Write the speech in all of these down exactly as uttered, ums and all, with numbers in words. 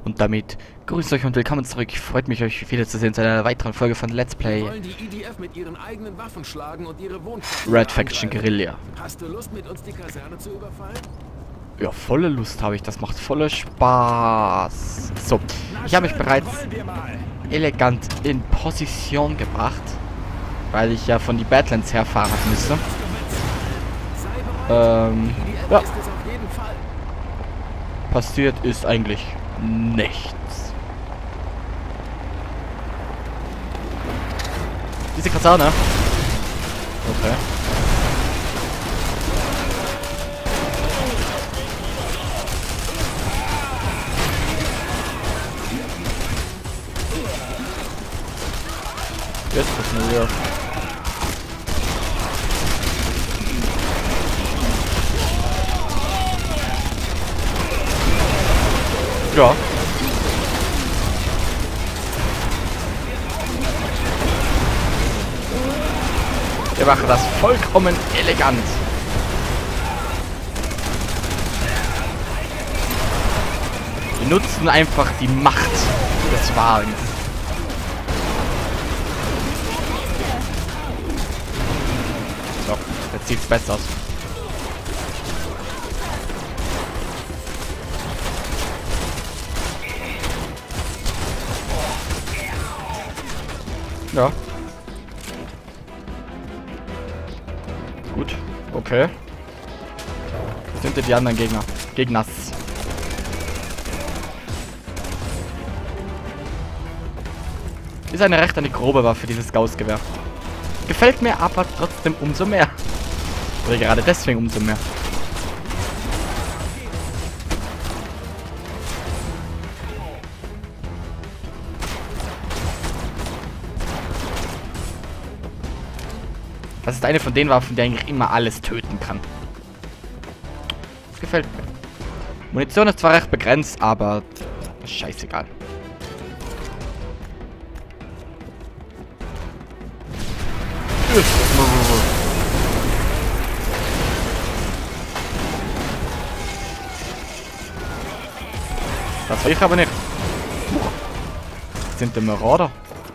Und damit grüßt euch und willkommen zurück. Freut mich, euch wiederzusehen zu einer weiteren Folge von Let's Play Wollen die I D F mit ihren eigenen Waffen schlagen und ihre Wohnquartiere Red Faction angreifen. Guerilla. Hast du Lust, mit uns die Kaserne zu überfallen? Ja, volle Lust habe ich. Das macht volle Spaß. So, ich habe mich bereits elegant in Position gebracht, weil ich ja von die Badlands herfahren müsste. Ähm, ja. Ist es auf jeden Fall. Passiert ist eigentlich nichts. Diese Kaserne. Okay. Jetzt ist mir wieder. Ja. Wir machen das vollkommen elegant. Wir nutzen einfach die Macht des Wagens. So, jetzt sieht's besser aus. Ja. Gut, okay. Das sind ja die anderen Gegner. Gegners. Ist eine recht eine grobe Waffe, dieses Gaussgewehr. Gefällt mir aber trotzdem umso mehr. Oder gerade deswegen umso mehr. Das ist eine von den Waffen, die eigentlich immer alles töten kann. Das gefällt mir. Munition ist zwar recht begrenzt, aber scheißegal. Das will ich aber nicht. Das sind die Marauder.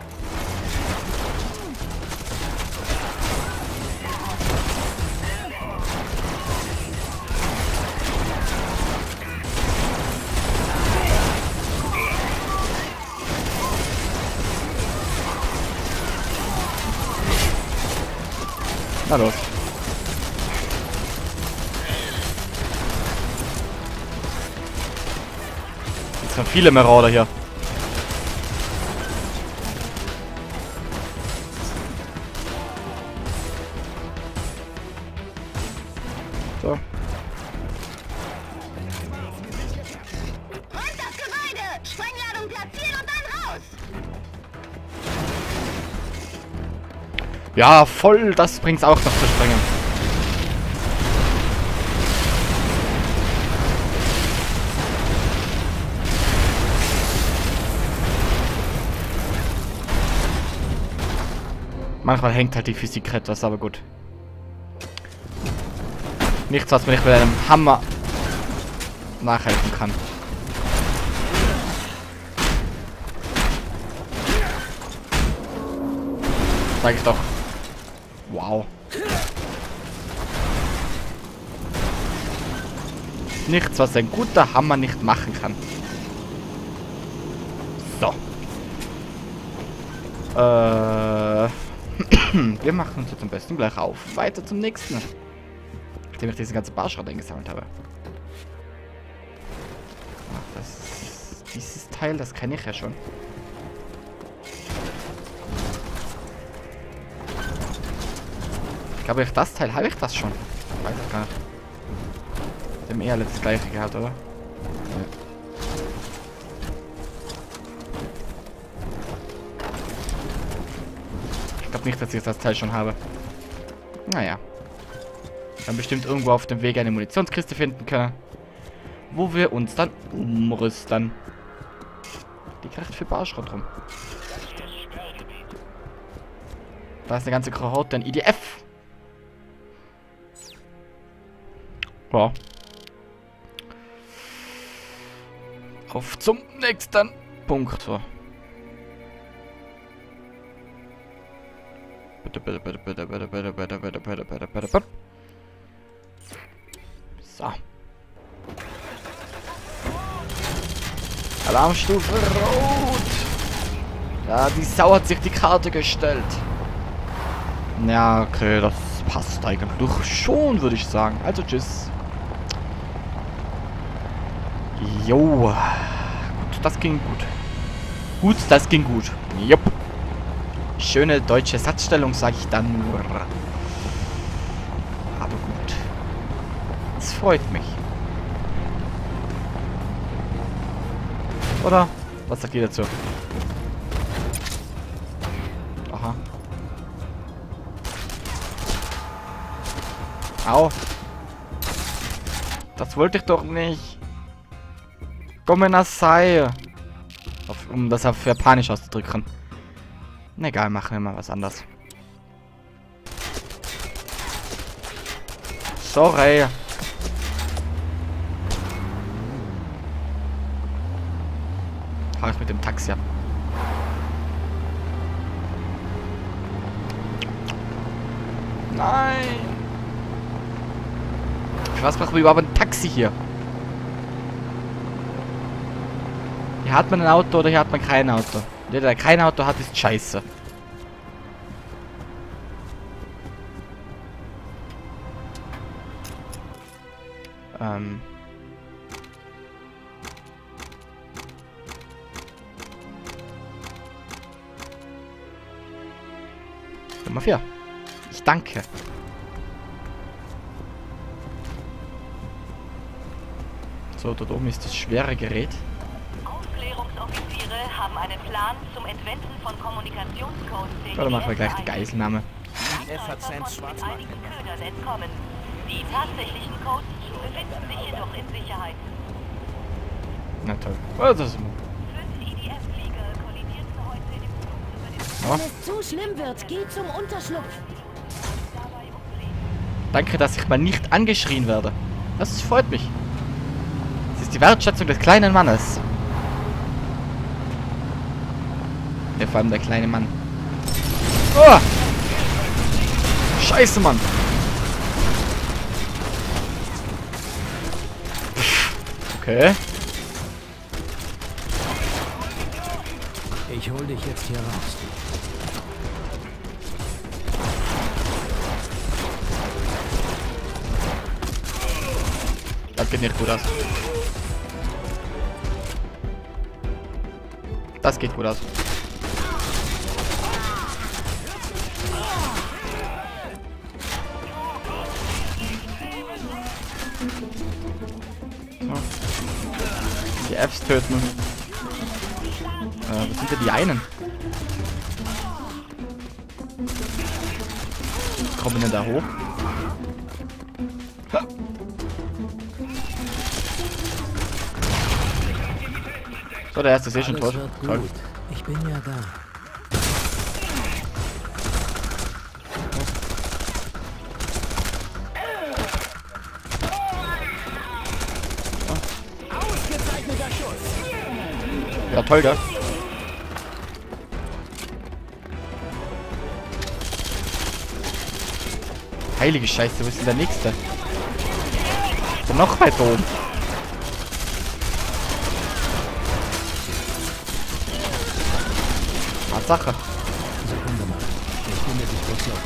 Na los. Jetzt sind viele Marauder hier. So. Und das Gebäude! Sprengladung platzieren und dann raus! Ja, voll, das bringt's auch noch zu sprengen. Manchmal hängt halt die Physik etwas, aber gut. Nichts, was mir nicht mit einem Hammer nachhelfen kann. Sag ich doch. Wow. Nichts, was ein guter Hammer nicht machen kann. So. Äh. Wir machen uns jetzt am besten gleich auf. Weiter zum nächsten. Nachdem ich diese ganze Barschrott eingesammelt habe. Ach, das. Dieses Teil, das kenne ich ja schon. Ich glaube, ich das Teil habe ich das schon. Ich weiß es gar nicht. Dem eher das gleiche gehabt, oder? Ja. Ich glaube nicht, dass ich das Teil schon habe. Naja. Dann bestimmt irgendwo auf dem Weg eine Munitionskiste finden können. Wo wir uns dann umrüsten. Die kriegt für Barschrott rum. Da ist eine ganze Kohorte an I D F. Ja. Auf zum nächsten Punkt. So. Bitte, bitte, bitte, bitte, bitte, bitte, bitte, bitte, bitte, bitte, bitte, bitte. So. Alarmstufe rot. Ja, die Sau hat sich die Karte gestellt. Ja, okay, das passt eigentlich schon, würde ich sagen. Also, tschüss. Jo. Gut, das ging gut. Gut, das ging gut. Jupp. Schöne deutsche Satzstellung, sage ich dann nur. Aber gut. Es freut mich. Oder? Was sagt ihr dazu? Aha. Au. Das wollte ich doch nicht. Gomenasai. Um das auf Japanisch auszudrücken. Na egal, machen wir mal was anderes. Sorry. Fahr ich mit dem Taxi ab. Nein. Für was brauchen wir überhaupt ein Taxi hier? Hier hat man ein Auto oder hier hat man kein Auto. Der, der kein Auto hat, ist scheiße. Ähm. Nummer vier. Ich danke. So, dort oben ist das schwere Gerät. Aufklärungsoffiziere haben einen Plan zum Entwenden von Kommunikationscodes. Oder machen wir gleich die Geiselnahme. Die F H Z Schwarzmarkt einigen Ködern entkommen. Die tatsächlichen Codes befinden sich jedoch in Sicherheit. Na toll. Oh, das ist Fünf I D F-Flieger kollidierten heute im Flug über den... oh. Wenn es zu schlimm wird, geh zum Unterschlupf. Danke, dass ich mal nicht angeschrien werde. Das freut mich. Das ist die Wertschätzung des kleinen Mannes. Ja, vor allem der kleine Mann. Oh! Scheiße, Mann! Okay. Ich hol dich jetzt hier raus. Das geht nicht gut aus. Das geht gut aus. So. Die Fs töten. Äh, was sind denn die einen? Kommen denn da hoch? Ha. So, der erste ist eh schon tot. Toll. Ich bin ja da. Ausgezeichneter Schuss. Ja, toll, gell? Heilige Scheiße, wo ist denn der nächste? Ist der noch weiter oben? Tatsache. Sekunde mal. Ich finde dich kurz los.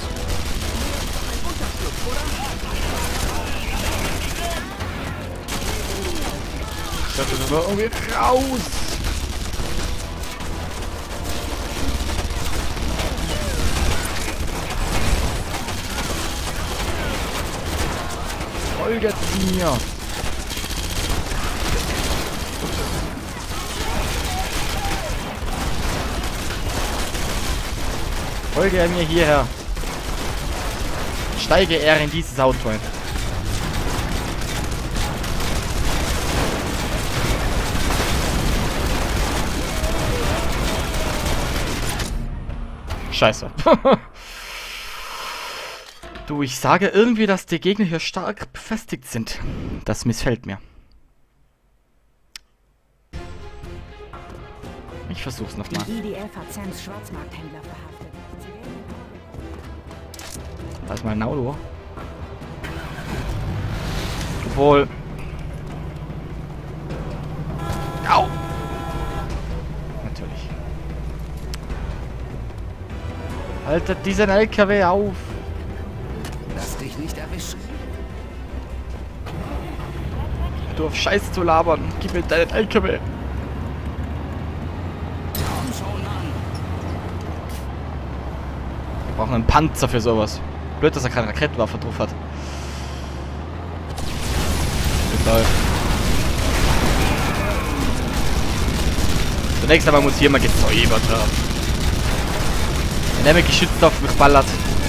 Ich dachte, das war irgendwie raus. Folgt mir. Folge er mir hierher. Steige er in dieses Auto ein. Scheiße. Du, ich sage irgendwie, dass die Gegner hier stark befestigt sind. Das missfällt mir. Ich versuch's nochmal. Die I D F hat Sams Schwarzmarkthändler verhaftet. Da ist mein Auto. Obwohl. Au! Natürlich. Haltet diesen L K W auf! Lass dich nicht erwischen. Du auf Scheiße zu labern. Gib mir deinen L K W. Komm schon, Mann. Wir brauchen einen Panzer für sowas. Blöd, dass er keine Raketenwaffe drauf hat. Das läuft. Zunächst einmal muss hier mal gesäubert werden. Wenn er mit geschützt auf mich ballert.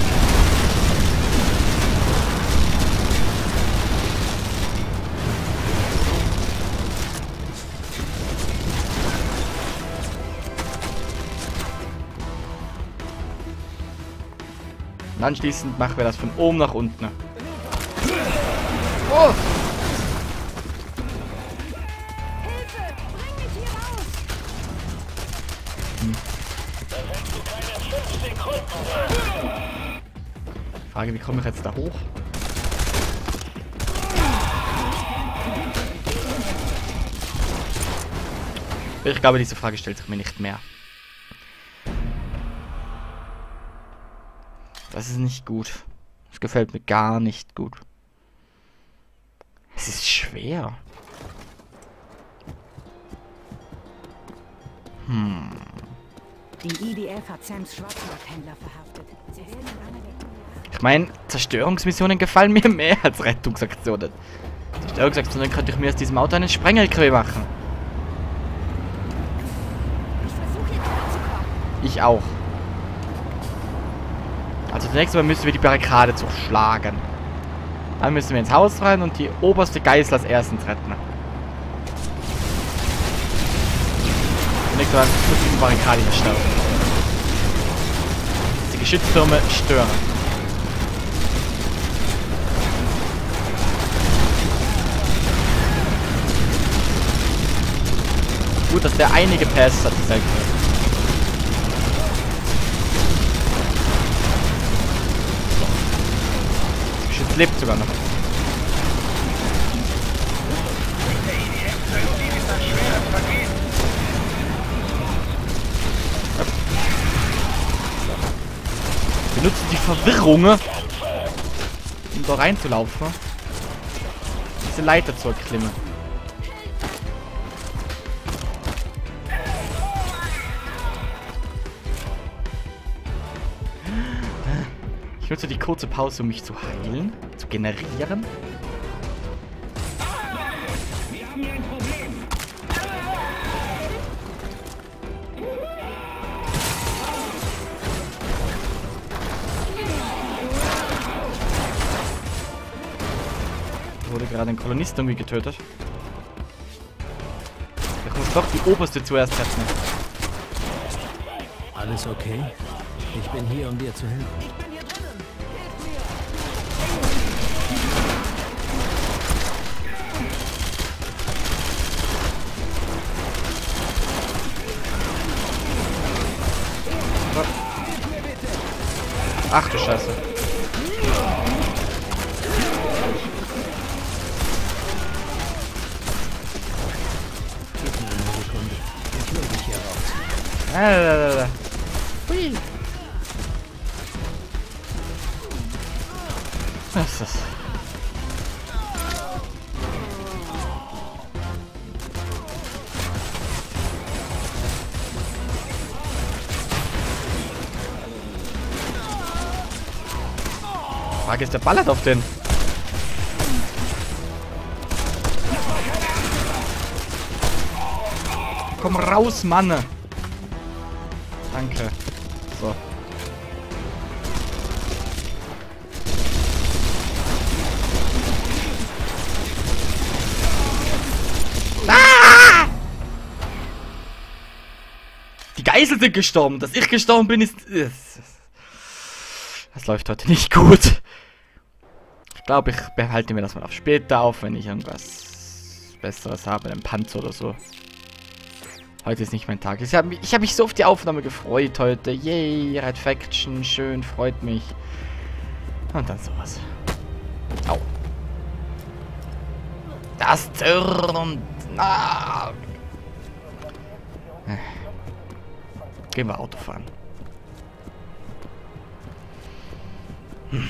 Und anschließend machen wir das von oben nach unten. Oh! Hm. Frage, wie komme ich jetzt da hoch? Ich glaube, diese Frage stellt sich mir nicht mehr. Das ist nicht gut. Das gefällt mir gar nicht gut. Es ist schwer. Hm. Die I D F hat Sams Schwarzmarkthändler verhaftet. Sie werden lange weg. Ich meine, Zerstörungsmissionen gefallen mir mehr als Rettungsaktionen. Zerstörungsaktionen könnte ich mir aus diesem Auto einen Spreng-L K W machen. Ich versuche hier klarzukommen. Ich auch. Also zunächst einmal müssen wir die Barrikade zerschlagen. Dann müssen wir ins Haus rein und die oberste Geißel als erstens retten. Zunächst einmal muss ich die Barrikade hier stellen. Die Geschütztürme stören. Gut, dass der einige Pässe hat, dieser Griff. Das lebt sogar noch. Wir nutzen die Verwirrung, um da reinzulaufen. Diese Leiter zu erklimmen. Ich nutze die kurze Pause, um mich zu heilen, zu generieren. Wir haben hier ein Problem. Wurde gerade ein Kolonist irgendwie getötet. Ich muss doch die oberste zuerst retten. Alles okay? Ich bin hier, um dir zu helfen. Ach du Scheiße. Ah, da, da, da. Hui. Was ist das? Frage ist, der ballert auf den. Komm raus, Mann. Danke. So. Ah! Die Geiseln sind gestorben. Dass ich gestorben bin, ist... Das läuft heute nicht gut. Ich glaube, ich behalte mir das mal auf später auf, wenn ich irgendwas Besseres habe, einen Panzer oder so. Heute ist nicht mein Tag. Ich habe mich, ich hab mich so auf die Aufnahme gefreut heute. Yay, Red Faction, schön, freut mich. Und dann sowas. Au. Das zürnt. Ah. Gehen wir Auto fahren. Hm.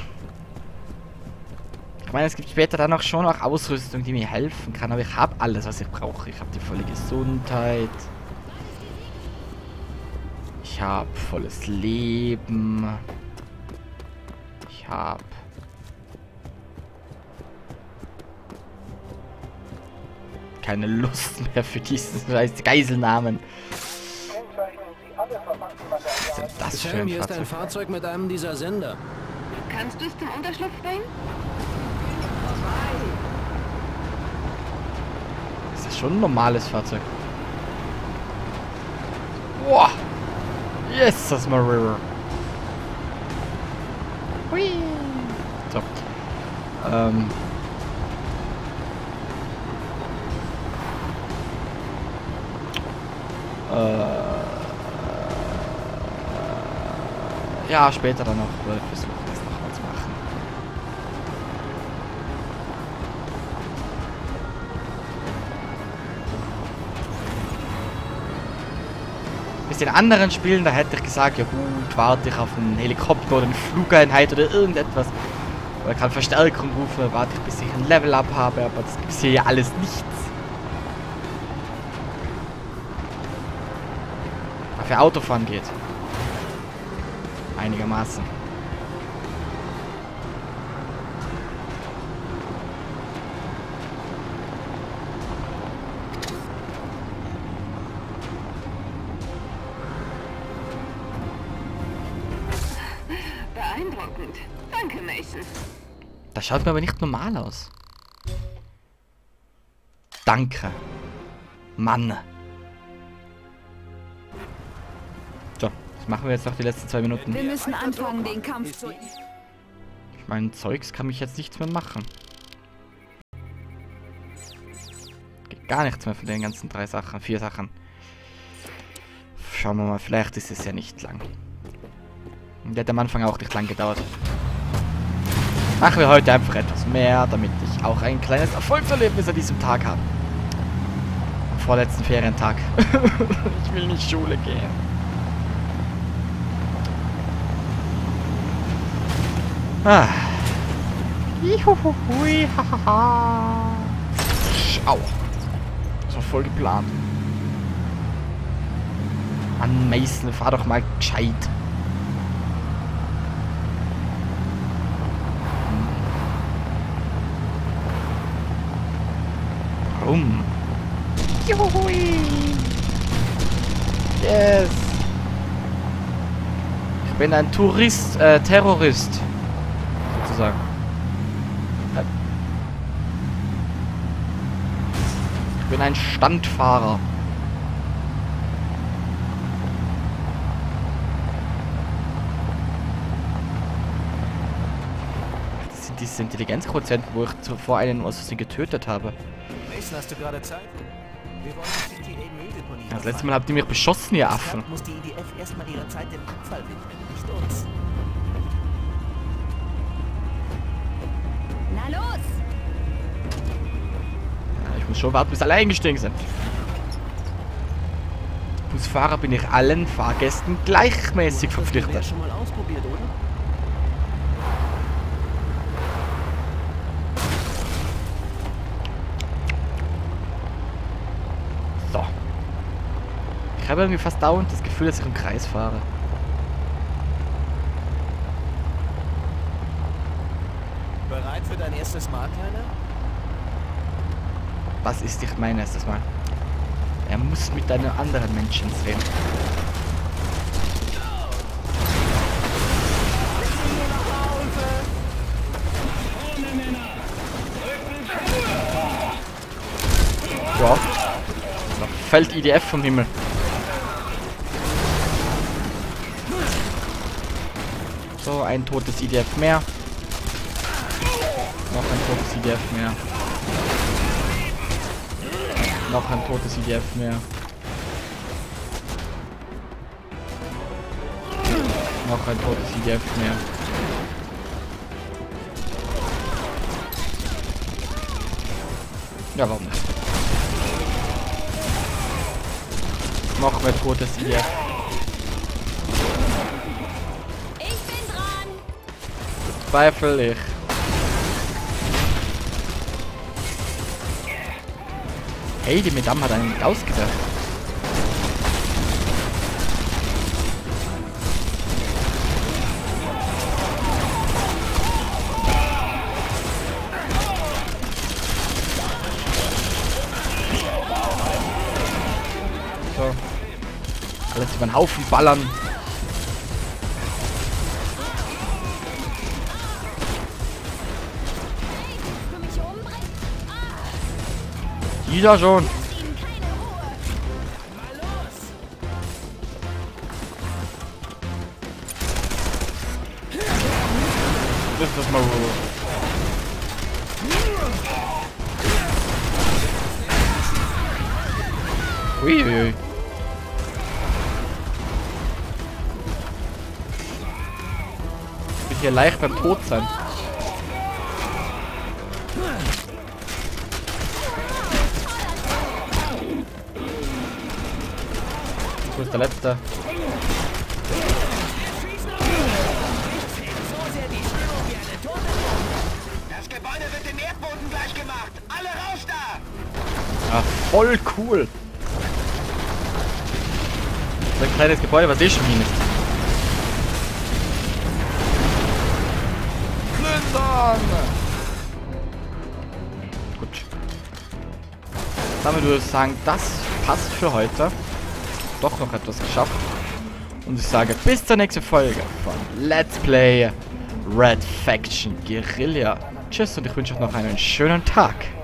Ich meine, es gibt später dann auch schon noch Ausrüstung, die mir helfen kann. Aber ich habe alles, was ich brauche. Ich habe die volle Gesundheit. Ich habe volles Leben. Ich habe... keine Lust mehr für diesen Geiselnamen. Was ist das für Sam, ein hier ist ein Fahrzeug? Fahrzeug mit einem dieser Sender. Kannst du es zum Unterschlupf bringen? Ist das schon ein normales Fahrzeug? Boah! Yes, das Mariner. Hui! So. Ähm... Ja, später dann noch äh, versuchen, das nochmal zu machen. Bis den anderen Spielen, da hätte ich gesagt, ja gut, warte ich auf einen Helikopter oder eine Flugeinheit oder irgendetwas. Oder kann Verstärkung rufen, warte ich, bis ich ein Level-Up habe, aber das gibt es hier ja alles nichts. Für Autofahren geht. Einigermaßen. Beeindruckend. Danke, Mason. Das schaut mir aber nicht normal aus. Danke. Mann. So, das machen wir jetzt noch die letzten zwei Minuten. Wir müssen anfangen, den Kampf zu... Ich meine, Zeugs kann mich jetzt nichts mehr machen. Geht gar nichts mehr von den ganzen drei Sachen, vier Sachen. Schauen wir mal, vielleicht ist es ja nicht lang. Der hat am Anfang auch nicht lang gedauert. Machen wir heute einfach etwas mehr, damit ich auch ein kleines Erfolgserlebnis an diesem Tag habe. Am vorletzten Ferientag. Ich will nicht Schule gehen. Ah. Juhuhui, hahaha. Schau. Das war voll geplant. Mann, Mason, fahr doch mal gescheit. Warum? Juhui. Yes. Ich bin ein Tourist, äh, Terrorist. Sozusagen. Ich bin ein Standfahrer. Das sind diese Intelligenzquotienten, wo ich zuvor einen aus Versehen getötet habe. Mason, hast du gerade Zeit? Wir wollen die C T A-Mülldeponie. Das letzte Mal habt ihr mich beschossen, ihr Affen. Deshalb muss die E D F erstmal ihre Zeit dem Abfall widmen, nicht uns. Na los! Ja, ich muss schon warten, bis alle eingestiegen sind. Busfahrer bin ich allen Fahrgästen gleichmäßig Du hast das Gewehr verpflichtet. schon mal ausprobiert, oder? So. Ich habe irgendwie fast dauernd das Gefühl, dass ich im Kreis fahre. Bereit für dein erstes Mal, Kleiner? Was ist nicht mein erstes Mal? Er muss mit einem anderen Menschen reden. Ja. Da fällt I D F vom Himmel. So, ein totes I D F mehr. Noch ein totes I D F mehr. Noch ein totes I D F mehr. Noch ein totes I D F mehr. Ja, warum nicht? Noch mehr totes I D F. Ich bin dran. Zweifel ich. Hey, die Madame hat einen ausgedacht. So. Alles über den Haufen ballern. Für mich umbringen? Jeder schon. Lasst ihnen keine Ruhe. Das ist mal Ruhe. Uiuiui. Ich bin hier leicht beim Tod sein. Wo ist der letzte? Das Gebäude wird dem Erdboden gleich gemacht. Alle raus da! Ah, voll cool. So ein kleines Gebäude, was eh schon hin ist. Plündern! Gut. Damit würde ich sagen, das passt für heute. Doch noch etwas geschafft. Und ich sage bis zur nächsten Folge von Let's Play Red Faction Guerilla. Tschüss und ich wünsche euch noch einen schönen Tag.